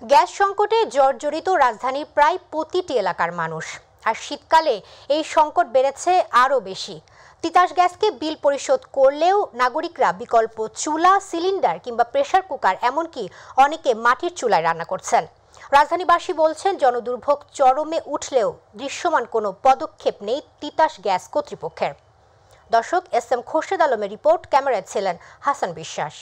Gas সংকটে জর্জরিত রাজধানীর প্রায় প্রতিটি এলাকার মানুষ। আর শীতকালে এই সংকট বেড়েছে আরও বেশি। তিতাস গ্যাসকে বিল পরিশোধ করলেও নাগরিকরা বিকল্প চুলা, সিলিন্ডার কিংবা প্রেসার কুকার, এমনকি অনেকে মাটির চুলায় রান্না করছেন। রাজধানীবাসী বলছেন, জনদুর্ভোগ চরমে উঠলেও দৃশ্যমান কোনো পদক্ষেপ নেই তিতাস গ্যাস কর্তৃপক্ষের। দর্শক, এস.এম. খোরশেদ আলমের রিপোর্ট, ক্যামেরায় ছিলেন হাসান বিশ্বাস।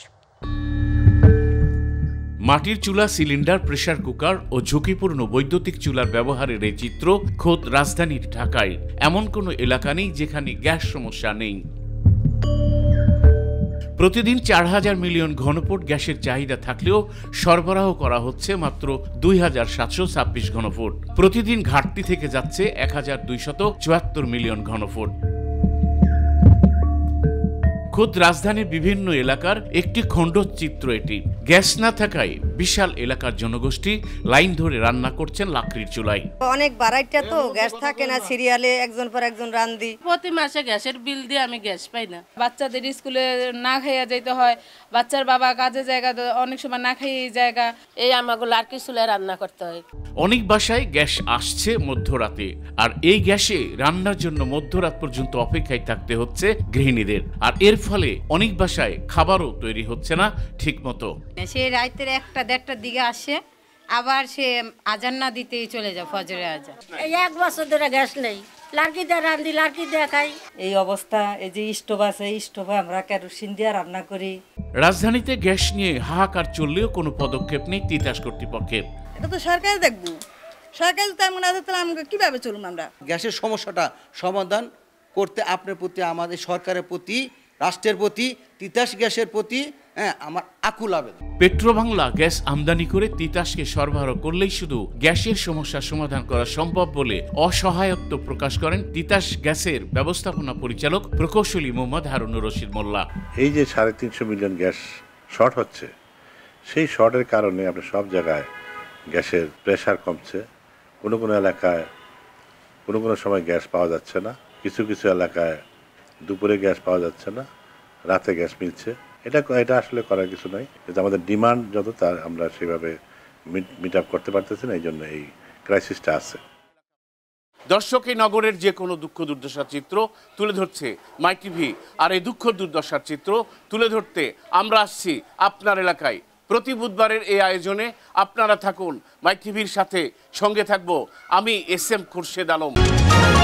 মাটির চুলা, সিলিন্ডার, প্রেসার কুকার ও ঝুঁকিপূর্ণ বৈদ্যুতিক চুলার ব্যবহারের এই চিত্র খোদ রাজধানীর ঢাকায় এমন কোনো এলাকা নেই যেখানে গ্যাস সমস্যা নেই। প্রতিদিন ৪,০০০ মিলিয়ন ঘনফুট গ্যাসের চাহিদা থাকলেও সরবরাহ করা হচ্ছে মাত্র ২,৭২৬ ঘনফুট। প্রতিদিন ঘাটতি থেকে যাচ্ছে ১,২৭৪ মিলিয়ন ঘনফুট। খোদ রাজধানীর বিভিন্ন এলাকার একটি খণ্ডচিত্র এটি। গ্যাস না থাকায় বিশাল এলাকার জনগোষ্ঠী লাইন ধরে রান্না করছেন লাকড়ির চুলায়। অনেক বাড়াইটা তো গ্যাস থাকে না, সিরিয়ালে একজন পর একজন রান্ধি। প্রতি মাসে গ্যাসের বিল দিয়ে আমি গ্যাস পাই না। বাচ্চাদের স্কুলে না খাইয়া যাইতে হয়, বাচ্চার বাবা কাজে জায়গা অনেক সময় না খাইয়ে জায়গা, এই আমাকে লাকড়ির চুলায় রান্না করতে হয়। অনেক বাসায় গ্যাস আসছে মধ্যরাতে, আর এই গ্যাসে রান্নার জন্য মধ্যরাত পর্যন্ত অপেক্ষায় থাকতে হচ্ছে গৃহিণীদের। আর এর ফলে অনেক বাসায় খাবারও তৈরি হচ্ছে না ঠিক মতো। সে রাতের 1-1:30টার দিকে আসে, আবার সে আজান না দিতেই চলে যায় ফজরে আজান। এই 1 বছর ধরে গ্যাস নেই, লাকড়ি দিয়ে রান্ধি, লাকড়ি দিয়ে খাই। এই অবস্থা, এই যে স্টোভ আছে, এই স্টোভে আমরা কেরোসিন দিয়ে রান্না করি। রাজধানীতে গ্যাস নিয়ে হাহাকার চললেও কোনো পদক্ষেপ নেই তিতাস কর্তৃপক্ষের। এটা তো সরকার দেখবো, সরকার তেমন আছে, তাহলে আমরা কিভাবে চলুন? আমরা গ্যাসের সমস্যাটা সমাধান করতে আপনার প্রতি, আমাদের সরকারের প্রতি, রাষ্ট্রের প্রতি, তিতাস গ্যাসের প্রতি আমার আকুল আবেদন। পেট্রোবাংলা গ্যাস আমদানি করে তিতাসকে সরবরাহ করলেই শুধু গ্যাসের সমস্যা সমাধান করা সম্ভব বলে অসহায়ত্ব প্রকাশ করেন তিতাস গ্যাসের ব্যবস্থাপনা পরিচালক প্রকৌশলী মোহাম্মদ হারুনুর রশিদ মোল্লা। এই যে 350 মিলিয়ন গ্যাস শর্ট হচ্ছে, সেই শর্টের কারণে আপনার সব জায়গায় গ্যাসের প্রেশার কমছে। কোনো কোনো এলাকায় কোনো সময় গ্যাস পাওয়া যাচ্ছে না, কিছু কিছু এলাকায় দুপুরে গ্যাস পাওয়া যাচ্ছে না, রাতে গ্যাস মিলছে। এটা আসলে করার কিছু নাই, কিন্তু আমাদের ডিমান্ড যত, তার আমরা সেভাবে মিট আপ করতে পারতেছি না, এই জন্য এই ক্রাইসিসটা আছে। দর্শক, এই নগরের যে কোনো দুঃখ দুর্দশার চিত্র তুলে ধরছে মাইটিভি, আর এই দুঃখ দুর্দশার চিত্র তুলে ধরতে আমরা আসছি আপনার এলাকায়। প্রতি বুধবারের এই আয়োজনে আপনারা থাকুন মাইটিভির সাথে, সঙ্গে থাকবো আমি এস.এম. খোরশেদ আলম।